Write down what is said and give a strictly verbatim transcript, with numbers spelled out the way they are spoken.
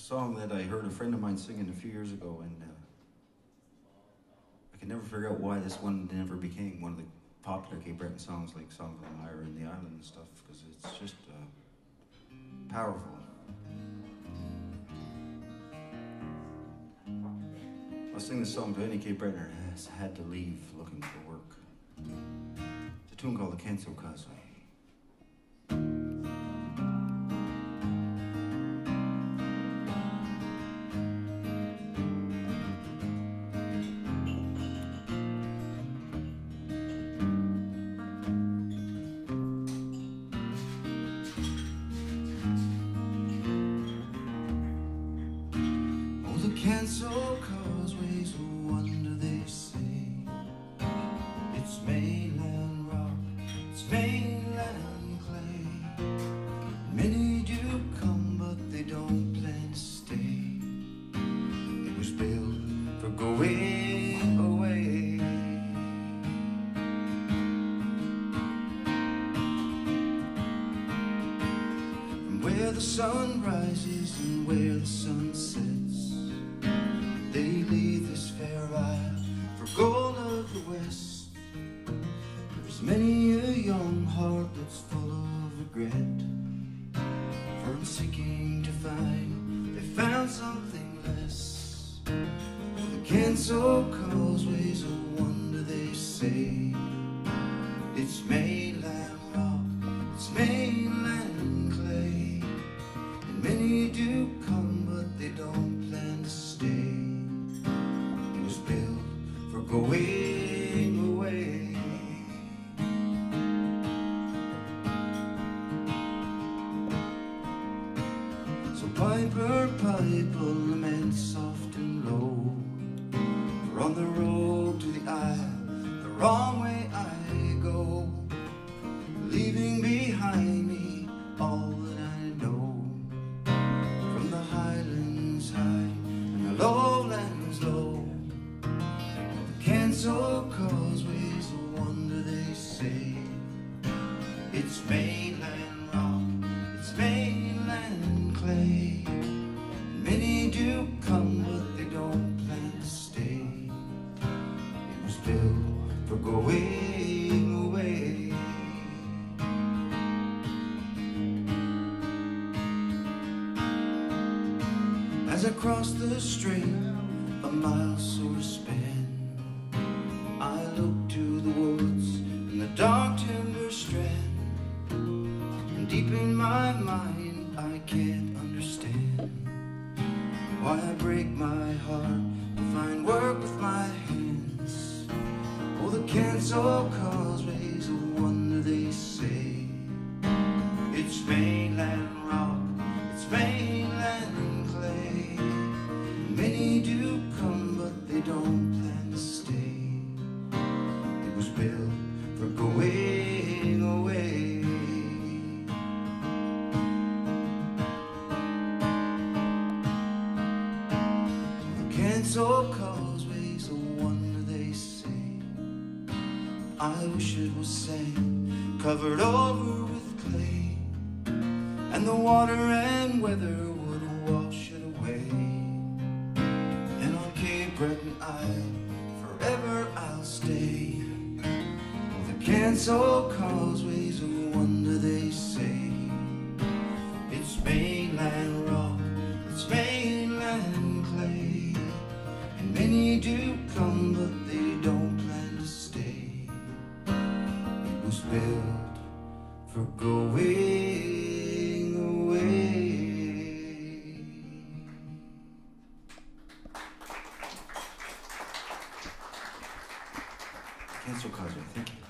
song that I heard a friend of mine singing a few years ago, and uh, I can never figure out why this one never became one of the popular Cape Breton songs, like Song of the Lyre and the Island and stuff, because it's just uh, powerful. I'll sing this song to any Cape Bretoner who has had to leave looking for work. It's a tune called the Canso Causeway. The Canso Causeway's a wonder, they say. It's mainland rock, it's mainland clay. Many do come, but they don't plan to stay. It was built for going away. From where the sun rises and where the sun sets, they leave this fair isle for gold of the west. There's many a young heart that's full of regret, for in seeking to find, they found something less. The Canso Causeway's a wonder, they say. It's mainland rock, it's mainland clay, and many do come, but they don't plan to stay. Built for going away. So piper, pipe a lament soft and low, for on the road to the isle, the wrong way I go, leaving behind me all that I know. From the highlands high and the lowlands low, Canso Causeway's a wonder, they say. It's mainland rock, it's mainland clay. Many do come, but they don't plan to stay. It was built for going away. As I crossed the strait, a mile sore span, I look to the woods and the dark timber strand, and deep in my mind I can't understand why I break my heart to find work with my hands. Oh, the Canso Causeway's a wonder, they say. It's mainland rock, it's mainland clay. Many do come, but they don't plan to stay. It was built for going away. The Canso Causeway's a wonder, they say. I wish it was sand covered over with clay, and the water and weather would wash it away. And on Cape Breton Isle forever I'll stay. Oh, the Canso Causeway's a wonder, they say. It's mainland rock, it's mainland clay, and many do come, but they don't plan to stay. It was built for going away. Canso Causeway, thank you.